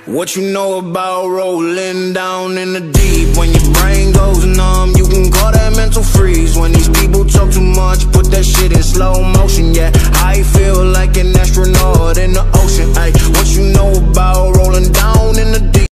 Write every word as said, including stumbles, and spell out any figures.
What you know about rolling down in the deep? When your brain goes numb, you can call that mental freeze. When